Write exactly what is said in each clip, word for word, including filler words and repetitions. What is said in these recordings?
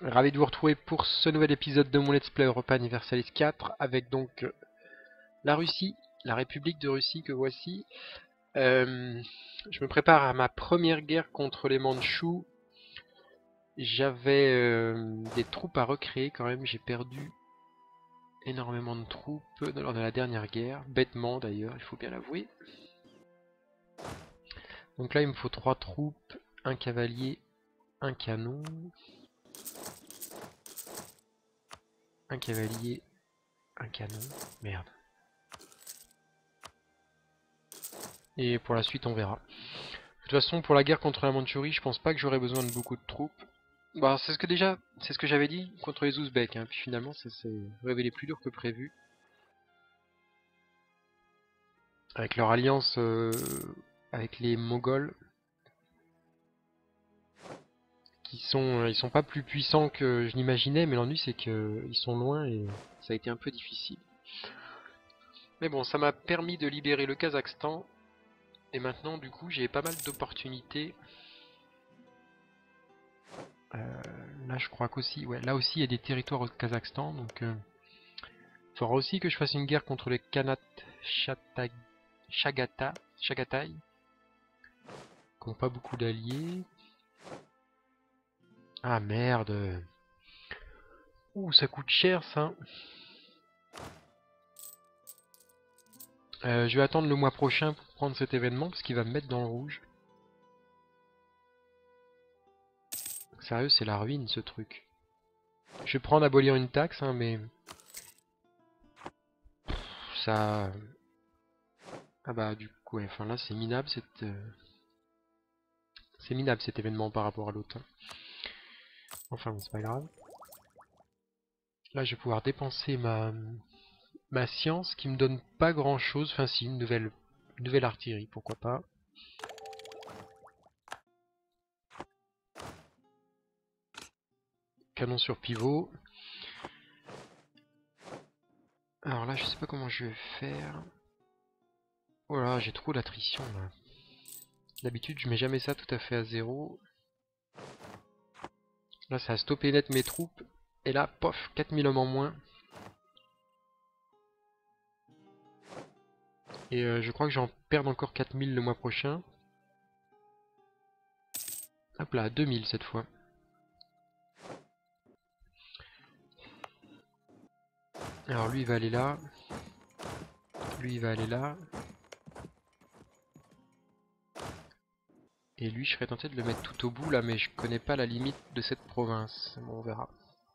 Ravi de vous retrouver pour ce nouvel épisode de mon Let's Play Europa Universalis quatre avec donc euh, la Russie, la République de Russie que voici. Euh, je me prépare à ma première guerre contre les Mandchous. J'avais euh, des troupes à recréer quand même, j'ai perdu énormément de troupes lors de la dernière guerre, bêtement d'ailleurs, il faut bien l'avouer. Donc là il me faut trois troupes, un cavalier, un canon, un cavalier, un canon, merde. Et pour la suite on verra. De toute façon, pour la guerre contre la Mandchourie, je pense pas que j'aurai besoin de beaucoup de troupes. Bah, c'est ce que déjà, c'est ce que j'avais dit contre les Ouzbeks, hein. Puis finalement, ça s'est révélé plus dur que prévu. Avec leur alliance euh, avec les Mongols, qui sont, euh, ils sont pas plus puissants que je l'imaginais, mais l'ennui c'est qu'ils sont loin et ça a été un peu difficile. Mais bon, ça m'a permis de libérer le Kazakhstan, et maintenant, du coup, j'ai pas mal d'opportunités. Euh, là, je crois qu'aussi, ouais, là aussi, il y a des territoires au Kazakhstan, donc euh, il faudra aussi que je fasse une guerre contre les Khanat Chagata, Chagatai, qui n'ont pas beaucoup d'alliés. Ah merde. Ouh, ça coûte cher ça. Euh, je vais attendre le mois prochain pour prendre cet événement, parce qu'il va me mettre dans le rouge. Sérieux, c'est la ruine ce truc. Je vais prendre abolir une taxe, hein, mais... ça... Ah bah du coup, ouais, enfin là c'est minable cette... Euh... C'est minable cet événement par rapport à l'autre. Hein. Enfin bon, c'est pas grave. Là je vais pouvoir dépenser ma... ma science qui me donne pas grand chose. Enfin si, une nouvelle, une nouvelle artillerie, pourquoi pas. Canon sur pivot. Alors là je sais pas comment je vais faire. Oh là, j'ai trop d'attrition là. D'habitude je mets jamais ça tout à fait à zéro. Là ça a stoppé net mes troupes. Et là, pof, quatre mille hommes en moins. Et euh, je crois que j'en perds encore quatre mille le mois prochain. Hop là, deux mille cette fois. Alors lui il va aller là. Lui il va aller là. Et lui je serais tenté de le mettre tout au bout là, mais je connais pas la limite de cette province. Bon, on verra.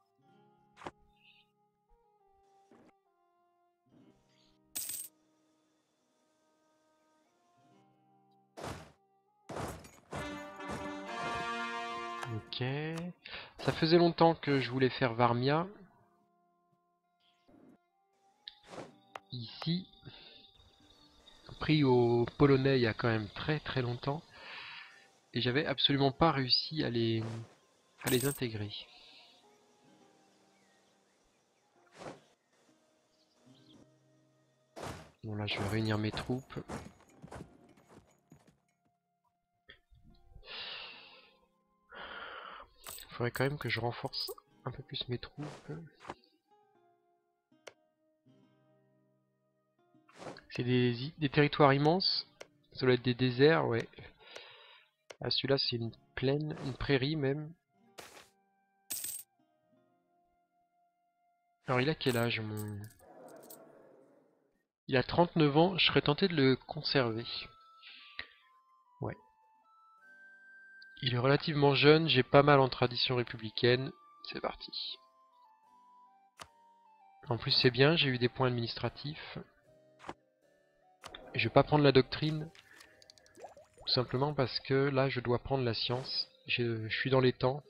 Ok. Ça faisait longtemps que je voulais faire Varmia. Ici. Pris aux Polonais il y a quand même très très longtemps. Et j'avais absolument pas réussi à les, à les intégrer. Bon là je vais réunir mes troupes. Il faudrait quand même que je renforce un peu plus mes troupes. C'est des, des territoires immenses. Ça doit être des déserts, ouais. Ah, celui-là c'est une plaine, une prairie même. Alors il a quel âge mon... Il a trente-neuf ans, je serais tenté de le conserver. Ouais. Il est relativement jeune, j'ai pas mal en tradition républicaine. C'est parti. En plus c'est bien, j'ai eu des points administratifs. Je vais pas prendre la doctrine. Tout simplement parce que là je dois prendre la science. Je, je suis dans les temps.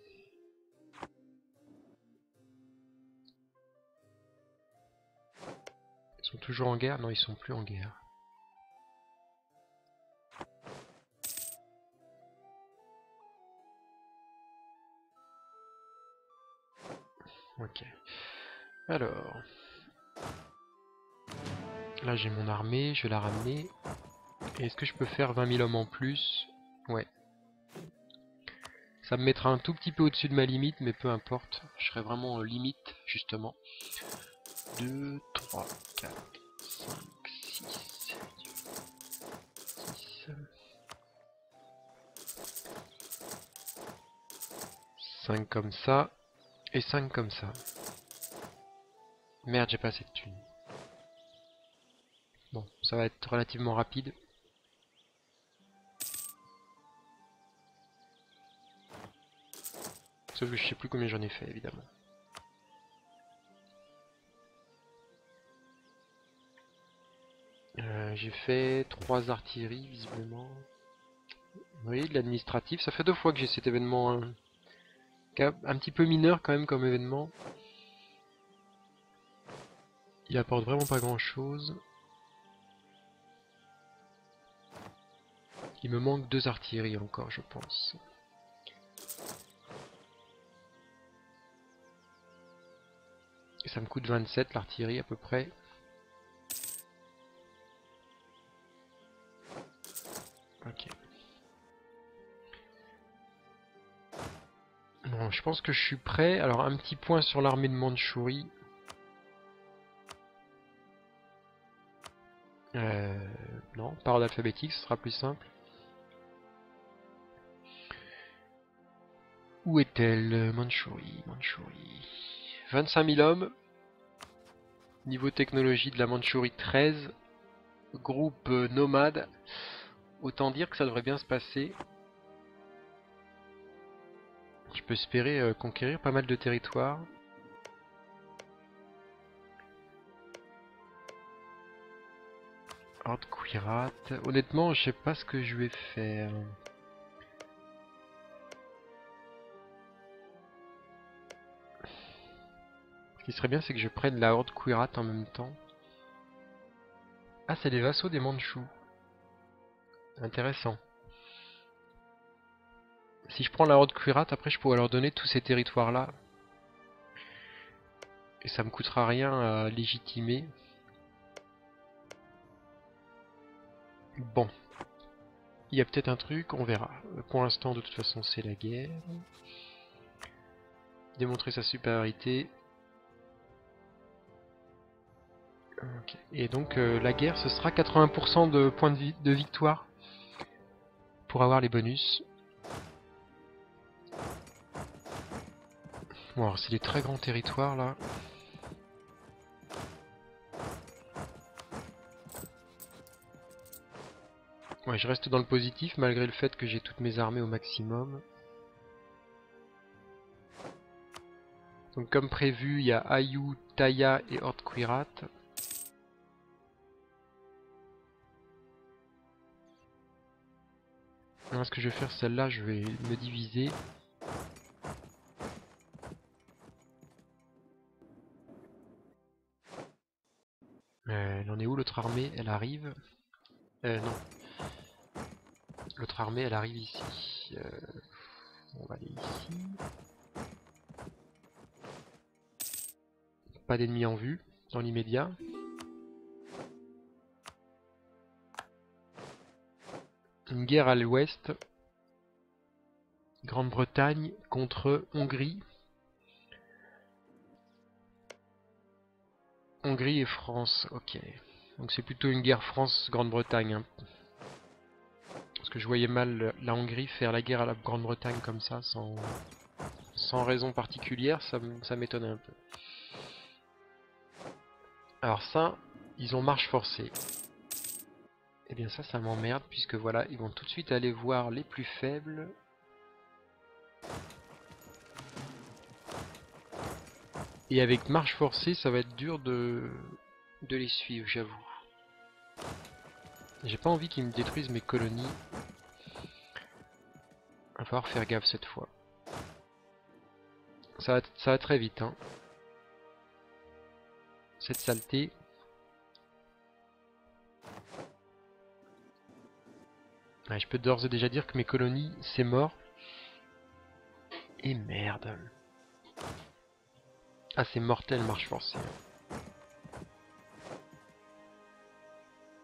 Ils sont toujours en guerre? Non, ils sont plus en guerre. Ok. Alors. Là j'ai mon armée, je vais la ramener. Est-ce que je peux faire vingt mille hommes en plus? Ouais. Ça me mettra un tout petit peu au-dessus de ma limite, mais peu importe. Je serai vraiment en limite, justement. deux, trois, quatre, cinq, six, six, cinq comme ça, et cinq comme ça. Merde, j'ai pas assez de thunes. Bon, ça va être relativement rapide. Sauf que je sais plus combien j'en ai fait, évidemment. Euh, j'ai fait trois artilleries, visiblement. Oui, de l'administratif. Ça fait deux fois que j'ai cet événement... Hein, un petit peu mineur, quand même, comme événement. Il apporte vraiment pas grand-chose. Il me manque deux artilleries encore, je pense. Et ça me coûte vingt-sept l'artillerie à peu près. Ok. Bon, je pense que je suis prêt. Alors un petit point sur l'armée de Mandchourie. Euh, non, par ordre alphabétique, ce sera plus simple. Où est-elle, Mandchourie, Mandchourie. vingt-cinq mille hommes. Niveau technologie de la Mandchourie treize. Groupe euh, nomade. Autant dire que ça devrait bien se passer. Je peux espérer euh, conquérir pas mal de territoires. Horde Quirat. Honnêtement, je sais pas ce que je vais faire. Ce qui serait bien, c'est que je prenne la Horde Quirat en même temps. Ah, c'est les vassaux des Mandchous. Intéressant. Si je prends la Horde Quirat, après je pourrais leur donner tous ces territoires-là. Et ça me coûtera rien à légitimer. Bon. Il y a peut-être un truc, on verra. Pour l'instant, de toute façon, c'est la guerre. Démontrer sa supériorité. Okay. Et donc, euh, la guerre, ce sera quatre-vingts pour cent de points de, vi de victoire. Pour avoir les bonus. Bon, alors c'est des très grands territoires, là. Ouais, je reste dans le positif, malgré le fait que j'ai toutes mes armées au maximum. Donc comme prévu, il y a Ayu, Taya et Horde Quirat. Alors, ce que je vais faire, celle-là, je vais me diviser. Euh, elle en est où l'autre armée? Elle arrive. Euh, non. L'autre armée, elle arrive ici. Euh, on va aller ici. Pas d'ennemis en vue, dans l'immédiat. Une guerre à l'ouest. Grande-Bretagne contre Hongrie. Hongrie et France, ok. Donc c'est plutôt une guerre France-Grande-Bretagne. Hein. Parce que je voyais mal la Hongrie faire la guerre à la Grande-Bretagne comme ça, sans, sans raison particulière, ça m'étonnait un peu. Alors ça, ils ont marche forcée. Et bien ça, ça m'emmerde, puisque voilà, ils vont tout de suite aller voir les plus faibles. Et avec marche forcée, ça va être dur de, de les suivre, j'avoue. J'ai pas envie qu'ils me détruisent mes colonies. Il va falloir faire gaffe cette fois. Ça va, ça va très vite, hein. Cette saleté. Ouais, je peux d'ores et déjà dire que mes colonies, c'est mort. Et merde. Ah, c'est mortel, marche forcée.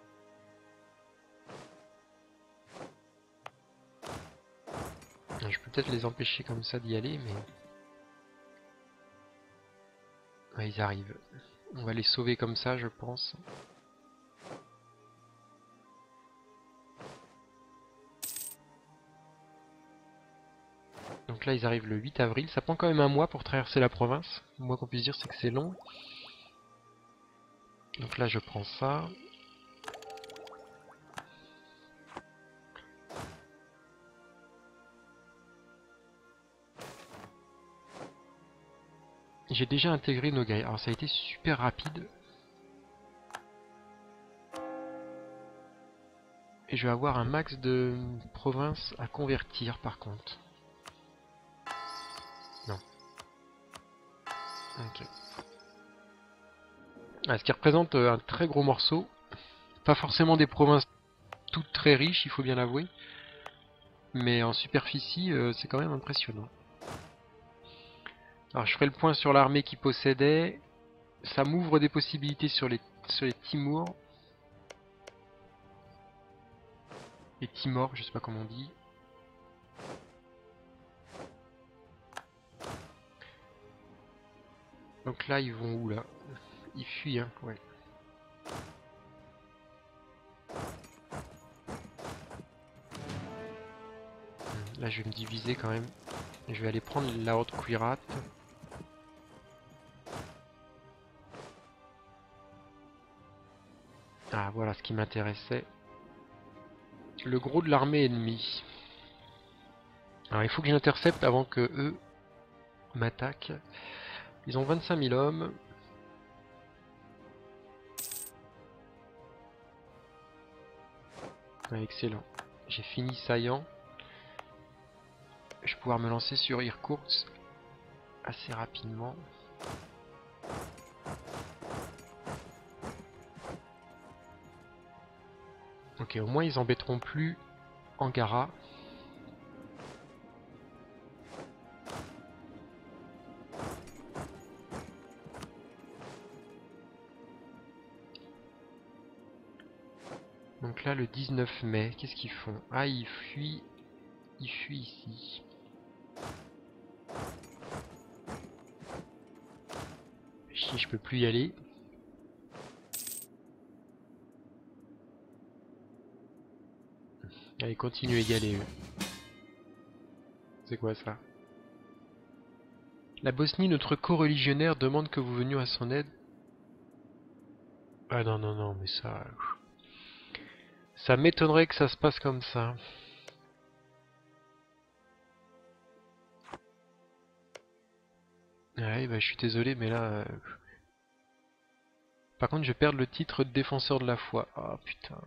Je peux peut-être les empêcher comme ça d'y aller, mais... Ouais, ils arrivent. On va les sauver comme ça, je pense. Donc là, ils arrivent le huit avril. Ça prend quand même un mois pour traverser la province. Le moins qu'on puisse dire, c'est que c'est long. Donc là, je prends ça. J'ai déjà intégré nos guerriers. Alors ça a été super rapide. Et je vais avoir un max de provinces à convertir par contre. Non. Ok. Ah, ce qui représente un très gros morceau. Pas forcément des provinces toutes très riches, il faut bien l'avouer. Mais en superficie, euh, c'est quand même impressionnant. Alors je ferai le point sur l'armée qui possédait. Ça m'ouvre des possibilités sur les, sur les Timur. Les Timor, je sais pas comment on dit. Donc là, ils vont où là? Ils fuient, hein, ouais. Là, je vais me diviser quand même. Je vais aller prendre la Horde Quirat. Ah, voilà ce qui m'intéressait. Le gros de l'armée ennemie. Alors, il faut que j'intercepte avant que eux m'attaquent. Ils ont vingt-cinq mille hommes. Ah, excellent. J'ai fini Saillant. Je vais pouvoir me lancer sur Irkoutsk assez rapidement. Ok, au moins ils embêteront plus Angara. Donc là, le dix-neuf mai, qu'est-ce qu'ils font? Ah, ils fuient. Ils fuient ici. Si je peux plus y aller. Allez, continue à égaler eux. C'est quoi ça? La Bosnie, notre co-religionnaire, demande que vous veniez à son aide. Ah non, non, non, mais ça... Ça m'étonnerait que ça se passe comme ça. Ouais, bah je suis désolé, mais là... euh, Par contre, je vais perdre le titre de défenseur de la foi. Ah putain.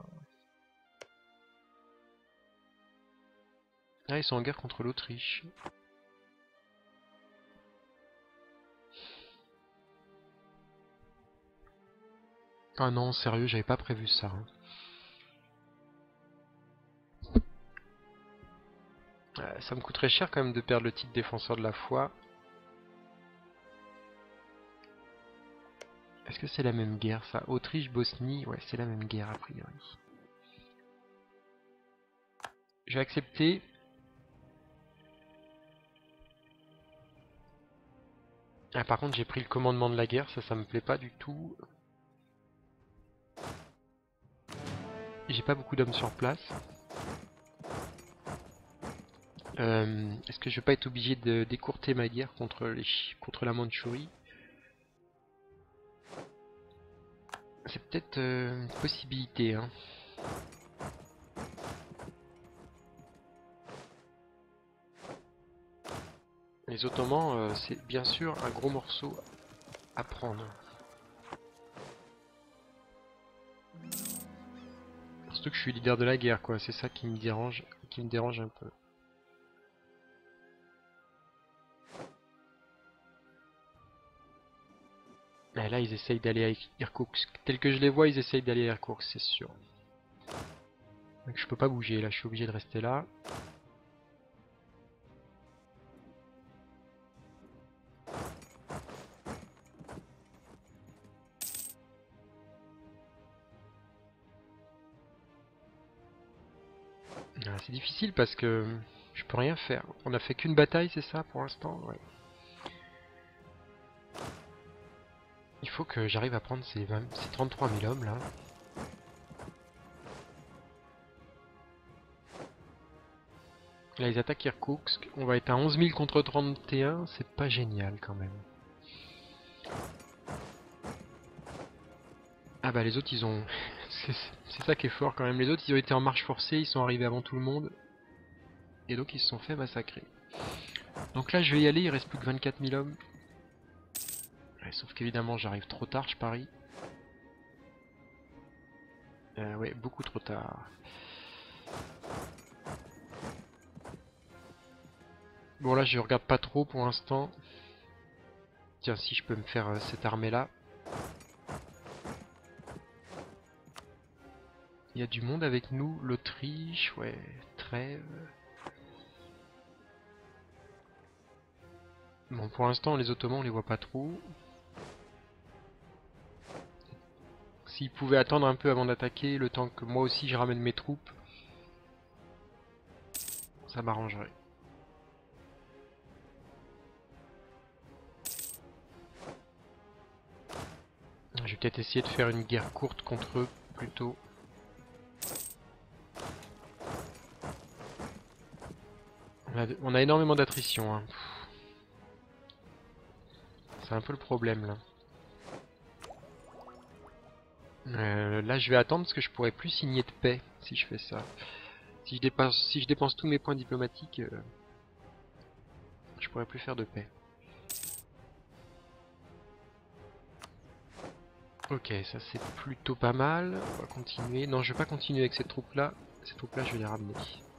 Ah, ils sont en guerre contre l'Autriche. Ah non, sérieux, j'avais pas prévu ça. Hein. Euh, ça me coûterait cher quand même de perdre le titre défenseur de la foi. Est-ce que c'est la même guerre ça? Autriche-Bosnie, ouais, c'est la même guerre a priori. Je vais accepter. Ah, par contre, j'ai pris le commandement de la guerre, ça, ça me plaît pas du tout. J'ai pas beaucoup d'hommes sur place. Euh, Est-ce que je vais pas être obligé de décourter ma guerre contre, les contre la Mandchourie? C'est peut-être euh, une possibilité, hein. Les Ottomans, euh, c'est bien sûr un gros morceau à prendre. Surtout que je suis leader de la guerre, quoi. C'est ça qui me dérange, qui me dérange un peu. Et là, ils essayent d'aller à Irkoutsk. Tel que je les vois, ils essayent d'aller à Irkoutsk, c'est sûr. Donc je peux pas bouger, là. Je suis obligé de rester là. Ah, c'est difficile parce que Je peux rien faire. On a fait qu'une bataille, c'est ça pour l'instant? Ouais. Il faut que j'arrive à prendre ces, vingt, ces trente-trois mille hommes là. Là ils attaquent Irkoutsk. On va être à onze mille contre trente et un. C'est pas génial quand même. Ah bah les autres ils ont... c'est ça qui est fort quand même. Les autres ils ont été en marche forcée. Ils sont arrivés avant tout le monde. Et donc ils se sont fait massacrer. Donc là je vais y aller. Il reste plus que vingt-quatre mille hommes. Ouais, sauf qu'évidemment j'arrive trop tard, je parie. Euh, ouais, beaucoup trop tard. Bon là je regarde pas trop pour l'instant. Tiens, si je peux me faire euh, cette armée là. Il y a du monde avec nous. L'Autriche, ouais, trêve. Bon, pour l'instant les Ottomans on les voit pas trop. S'ils pouvaient attendre un peu avant d'attaquer, le temps que moi aussi je ramène mes troupes, ça m'arrangerait. Je vais peut-être essayer de faire une guerre courte contre eux, plutôt. On a, on a énormément d'attrition. Hein. C'est un peu le problème, là. Euh, là, je vais attendre parce que je pourrais plus signer de paix si je fais ça. Si je dépense, si je dépense tous mes points diplomatiques, euh, je pourrais plus faire de paix. Ok, ça c'est plutôt pas mal. On va continuer. Non, je vais pas continuer avec ces troupes-là. Ces troupes-là, je vais les ramener.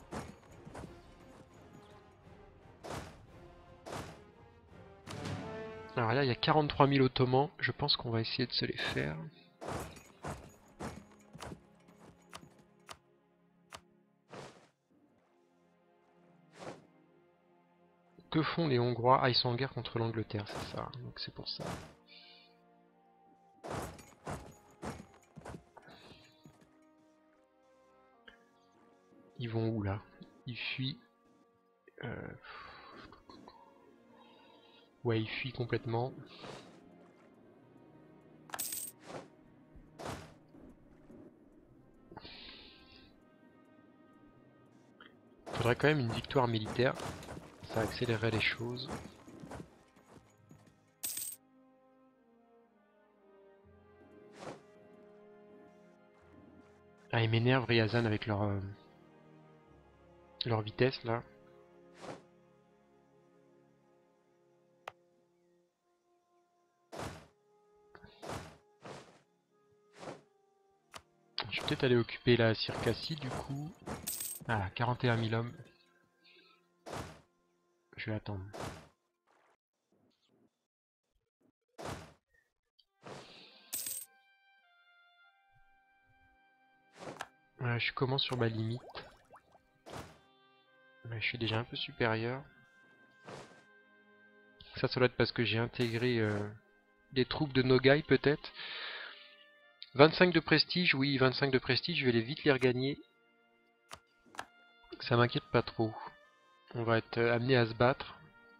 Alors là, il y a quarante-trois mille Ottomans. Je pense qu'on va essayer de se les faire. Que font les Hongrois? Ah, ils sont en guerre contre l'Angleterre, c'est ça. Donc c'est pour ça. Ils vont où là? Ils fuient. Euh... Ouais, ils fuient complètement. Faudrait quand même une victoire militaire. Ça accélérerait les choses. Ah, ils m'énervent Ryazan avec leur, euh, leur vitesse là. Je vais peut-être aller occuper la Circassie du coup. Ah, quarante et un mille hommes. Je vais attendre. Ouais, je commence sur ma limite. Ouais, je suis déjà un peu supérieur. Ça, ça doit être parce que j'ai intégré euh, des troupes de Nogai peut-être. vingt-cinq de prestige, oui, vingt-cinq de prestige, je vais les vite les regagner. Ça m'inquiète pas trop. On va être amené à se battre.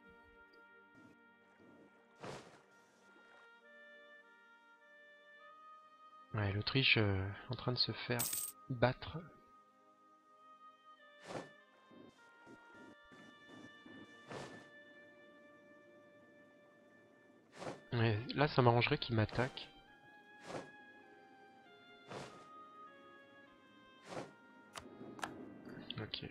Ouais, l'Autriche euh, en train de se faire battre. Ouais, là, ça m'arrangerait qu'ils m'attaquent. Ok.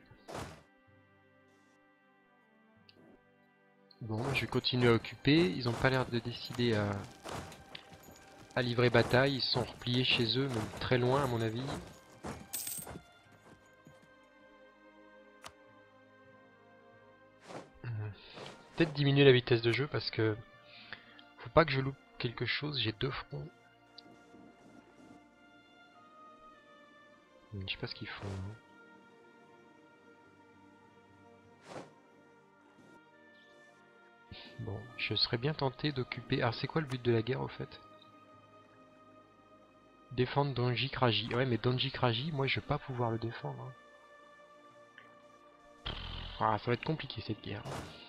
Bon, je vais continuer à occuper. Ils ont pas l'air de décider à, à livrer bataille. Ils se sont repliés chez eux, même très loin à mon avis. Peut-être diminuer la vitesse de jeu parce que faut pas que je loupe quelque chose. J'ai deux fronts. Je sais pas ce qu'ils font. Hein. Bon, je serais bien tenté d'occuper... Alors c'est quoi le but de la guerre au fait? Défendre Donji Kraji. Ouais mais Donji Kraji, moi je vais pas pouvoir le défendre. Hein. Ah, ça va être compliqué cette guerre.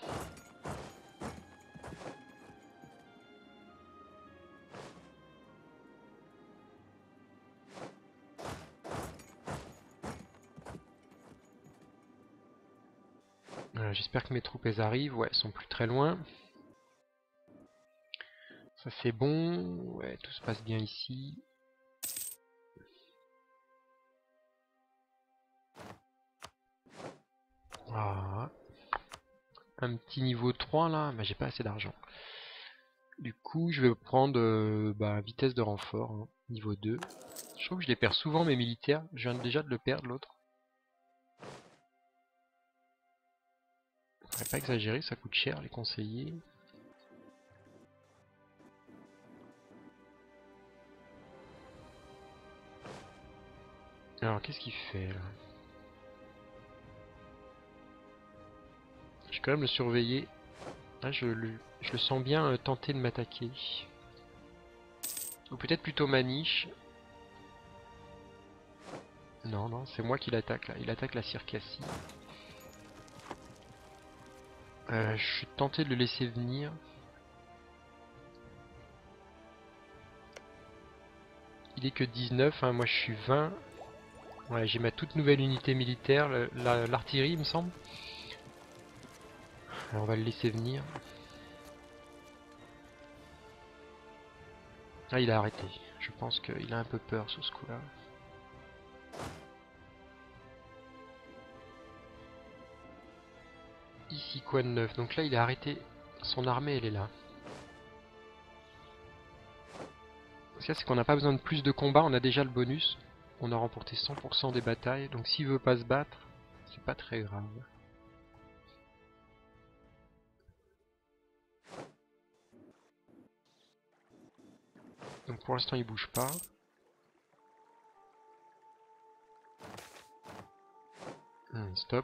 Euh, J'espère que mes troupes elles arrivent. Ouais, elles sont plus très loin. Ça c'est bon. Ouais, tout se passe bien ici. Ah. Un petit niveau trois là, mais j'ai pas assez d'argent. Du coup, je vais prendre euh, bah, vitesse de renfort, hein, niveau deux. Je trouve que je les perds souvent mes militaires. Je viens déjà de le perdre l'autre. Faudrait pas exagérer, ça coûte cher les conseillers. Alors qu'est-ce qu'il fait là? Je vais quand même le surveiller. Là, je le, je le sens bien euh, tenter de m'attaquer. Ou peut-être plutôt Maniche. Non, non, c'est moi qui l'attaque là. Il attaque la Circassie. Euh, je suis tenté de le laisser venir. Il est que dix-neuf, hein, moi je suis vingt. Ouais, j'ai ma toute nouvelle unité militaire, l'artillerie il me semble. Alors, on va le laisser venir. Ah, il a arrêté. Je pense qu'il a un peu peur sur ce coup-là. Ici quoi de neuf? Donc là il a arrêté. Son armée elle est là. Ce qu'il y a c'est qu'on n'a pas besoin de plus de combats, on a déjà le bonus. On a remporté cent pour cent des batailles. Donc s'il veut pas se battre, c'est pas très grave. Donc pour l'instant il bouge pas. Hum, stop.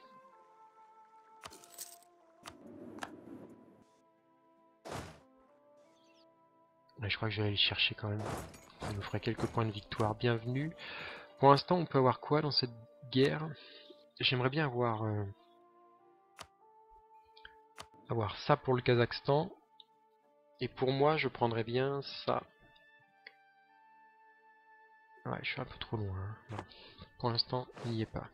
Mais je crois que je vais aller le chercher quand même. Ça nous ferait quelques points de victoire. Bienvenue. Pour l'instant on peut avoir quoi dans cette guerre? J'aimerais bien avoir, euh, avoir ça pour le Kazakhstan. Et pour moi je prendrais bien ça. Ouais, je suis un peu trop loin. Hein. Non. Pour l'instant, il n'y est pas.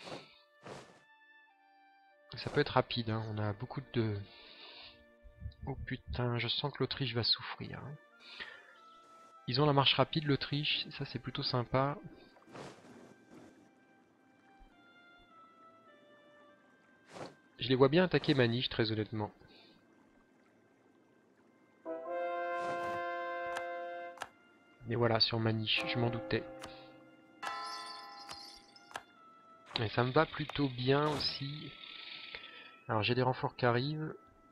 Ça peut être rapide, hein. On a beaucoup de... Oh putain, je sens que l'Autriche va souffrir. Hein. Ils ont la marche rapide, l'Autriche, ça c'est plutôt sympa. Je les vois bien attaquer Maniche, très honnêtement. Mais voilà, sur Maniche, je m'en doutais. Et ça me va plutôt bien aussi. Alors j'ai des renforts qui arrivent.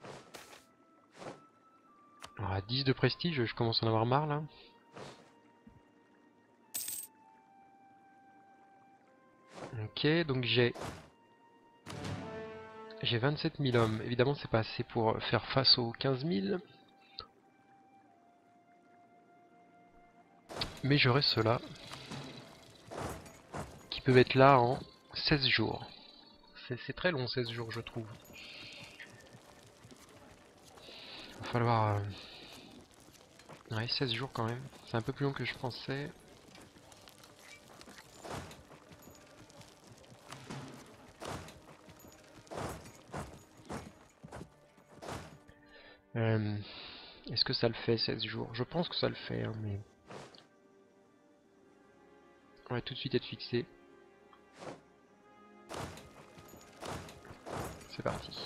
Alors à dix de prestige, je commence à en avoir marre là. Ok, donc j'ai... J'ai vingt-sept mille hommes. Évidemment, c'est pas assez pour faire face aux quinze mille. Mais j'aurai ceux-là. Qui peuvent être là en seize jours. C'est très long, seize jours, je trouve. Il va falloir... Euh... Ouais, seize jours quand même. C'est un peu plus long que je pensais. Euh... Est-ce que ça le fait, seize jours? Je pense que ça le fait, hein, mais... On va tout de suite être fixé. C'est parti.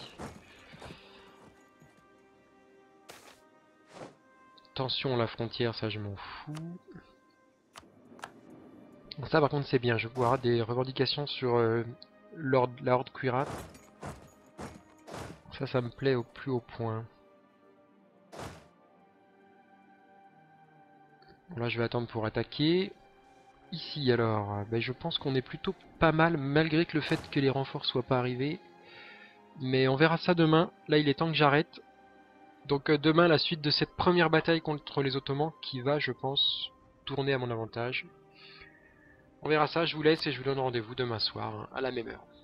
Tension à la frontière, ça je m'en fous. Donc ça par contre c'est bien, je vais pouvoir avoir des revendications sur euh, la horde Quirat. Ça, ça me plaît au plus haut point. Bon, là je vais attendre pour attaquer. Ici alors, ben, je pense qu'on est plutôt pas mal, malgré que le fait que les renforts soient pas arrivés. Mais on verra ça demain. Là il est temps que j'arrête. Donc euh, demain la suite de cette première bataille contre les Ottomans qui va, je pense, tourner à mon avantage. On verra ça, je vous laisse et je vous donne rendez-vous demain soir, hein, à la même heure.